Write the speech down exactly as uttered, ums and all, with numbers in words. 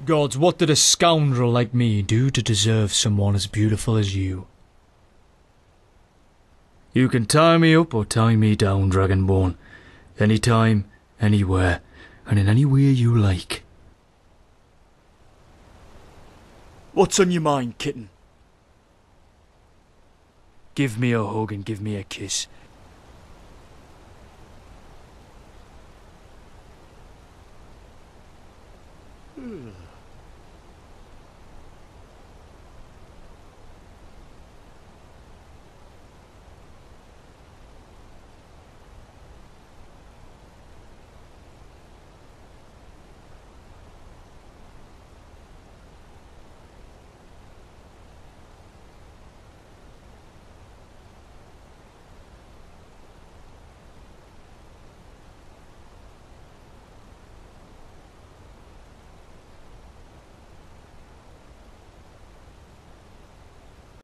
Gods, what did a scoundrel like me do to deserve someone as beautiful as you? You can tie me up or tie me down, Dragonborn. Anytime, anywhere, and in any way you like. What's on your mind, kitten? Give me a hug and give me a kiss.